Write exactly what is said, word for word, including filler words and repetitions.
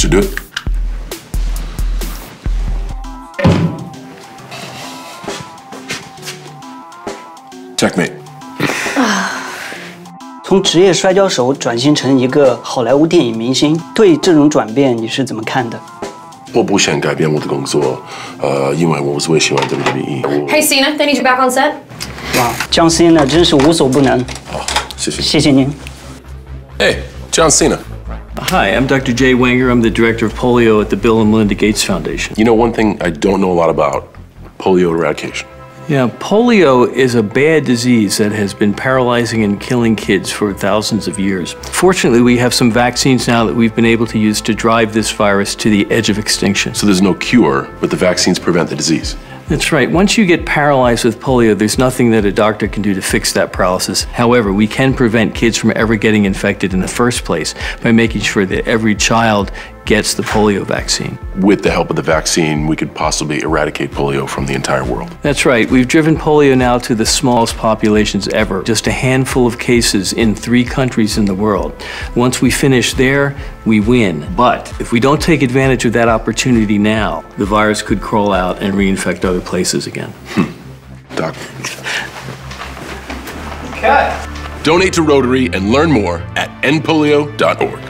should do it. Checkmate. 从职业摔跤手转型成一个好莱坞电影明星，对这种转变你是怎么看的？ 我不想改变我的工作，呃，因为我最喜欢W W E。 Hey Cena, they need you back on set. 哇，John Cena 真是无所不能。 好，谢谢。 谢谢您。 Hey, John Cena. Hi, I'm Doctor Jay Wenger. I'm the director of polio at the Bill and Melinda Gates Foundation. You know one thing I don't know a lot about: polio eradication. Yeah, polio is a bad disease that has been paralyzing and killing kids for thousands of years. Fortunately, we have some vaccines now that we've been able to use to drive this virus to the edge of extinction. So there's no cure, but the vaccines prevent the disease. That's right. Once you get paralyzed with polio, there's nothing that a doctor can do to fix that paralysis. However, we can prevent kids from ever getting infected in the first place by making sure that every child gets the polio vaccine. With the help of the vaccine, we could possibly eradicate polio from the entire world. That's right. We've driven polio now to the smallest populations ever, just a handful of cases in three countries in the world. Once we finish there, we win. But if we don't take advantage of that opportunity now, the virus could crawl out and reinfect other places again. Hmm. Doc. Okay. Donate to Rotary and learn more at end polio dot org.